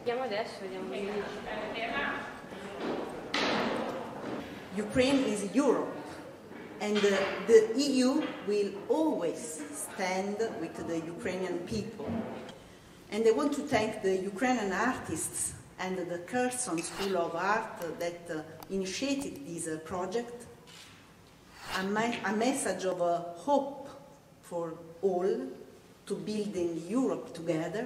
Vediamo adesso, vediamo. Ukraine is Europe, and the EU will always stand with the Ukrainian people. And I want to thank the Ukrainian artists and the Kherson School of Art that initiated this project. A message of hope for all to building Europe together,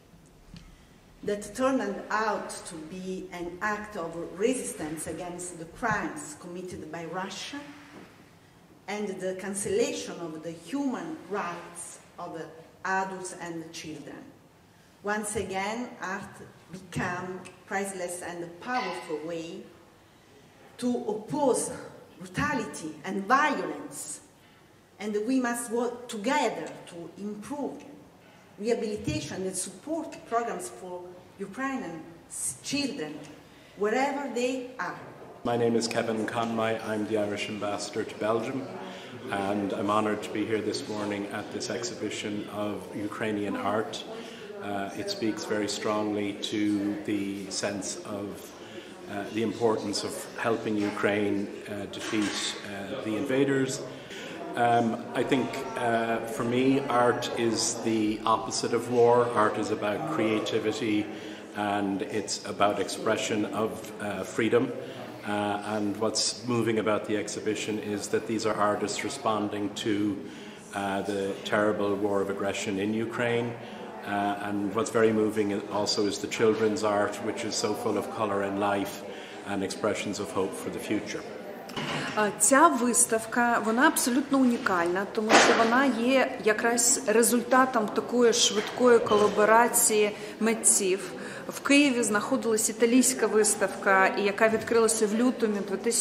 that turned out to be an act of resistance against the crimes committed by Russia and the cancellation of the human rights of adults and children. Once again, art became priceless and powerful way to oppose brutality and violence, and we must work together to improve rehabilitation and support programs for Ukrainian children, wherever they are. My name is Kevin Conmay. I'm the Irish Ambassador to Belgium, and I'm honoured to be here this morning at this exhibition of Ukrainian art. It speaks very strongly to the sense of the importance of helping Ukraine defeat the invaders. I think for me, art is the opposite of war. Art is about creativity and it's about expression of freedom. And what's moving about the exhibition is that these are artists responding to the terrible war of aggression in Ukraine. And what's very moving also is the children's art, which is so full of colour and life and expressions of hope for the future. Ця виставка, вона абсолютно унікальна, тому що вона є якраз результатом такої швидкої колаборації митців. В Києві знаходилась італійська виставка, яка відкрилася в лютому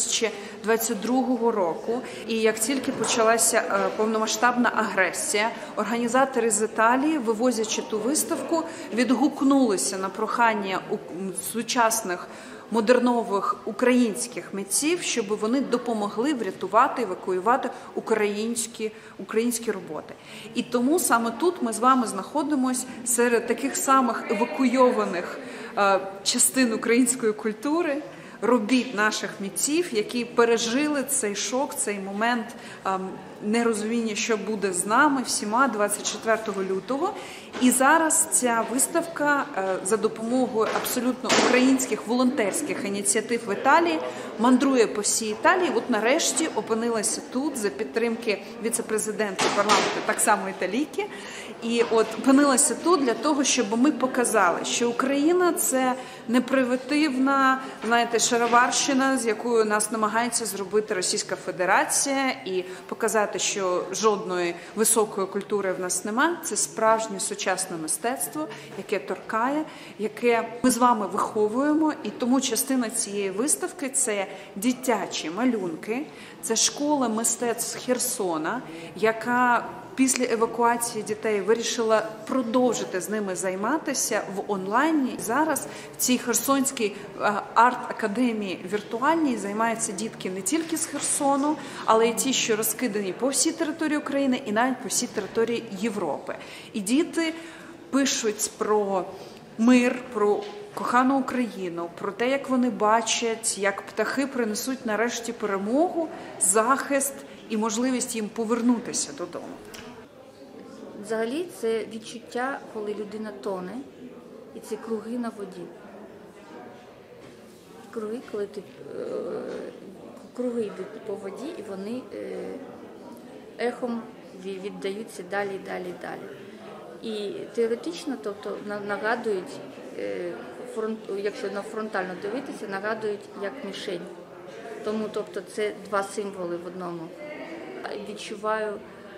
2022 року. І як тільки почалася повномасштабна агресія, організатори з Італії, вивозячи ту виставку, відгукнулися на прохання сучасних модернових українських митців, щоб вони допомогли врятувати, евакуювати українські роботи. І тому саме тут ми з вами знаходимося серед таких самих евакуйованих частин української культури, робіт наших митців, які пережили цей шок, цей момент нерозуміння, що буде з нами всіма 24 лютого. І зараз ця виставка за допомогою абсолютно українських волонтерських ініціатив в Італії мандрує по всій Італії. От нарешті опинилася тут за підтримки віце-президента парламенту, так само італійки. І от опинилася тут для того, щоб ми показали, що Україна – це не примітивна, знаєте, шароварщина, з якою нас намагається зробити Російська Федерація, і показати, що жодної високої культури в нас немає. Це справжнє сучасне мистецтво, яке торкає, яке ми з вами виховуємо. І тому частина цієї виставки – це дитячі малюнки, це школа мистецтв Херсона, яка після евакуації дітей вирішила продовжити з ними займатися в онлайні. Зараз в цій Херсонській арт-академії віртуальній займаються дітки не тільки з Херсону, але й ті, що розкидані по всій території України і навіть по всій території Європи. І діти пишуть про мир, про кохану Україну, про те, як вони бачать, як птахи принесуть нарешті перемогу, захист і можливість їм повернутися додому. Взагалі це відчуття, коли людина тоне, і це круги на воді. Круги, коли круги йдуть по воді, і вони ехом віддаються далі, далі, далі. І теоретично, тобто, нагадують, якщо на фронтально дивитися, нагадують як мішень. Тому, тобто, це два символи в одному. Відчуваю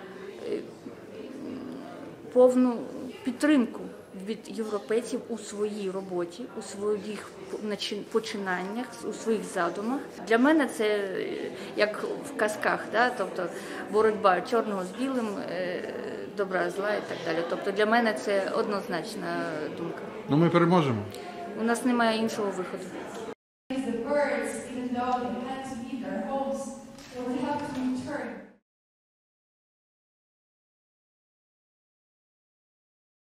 повну підтримку від європейців у своїй роботі, у своїх починаннях, у своїх задумах. Для мене це як в казках, да? Тобто боротьба чорного з білим, добра, зла і так далі. Тобто для мене це однозначна думка. Ну ми переможемо. У нас немає іншого виходу. The birds, even though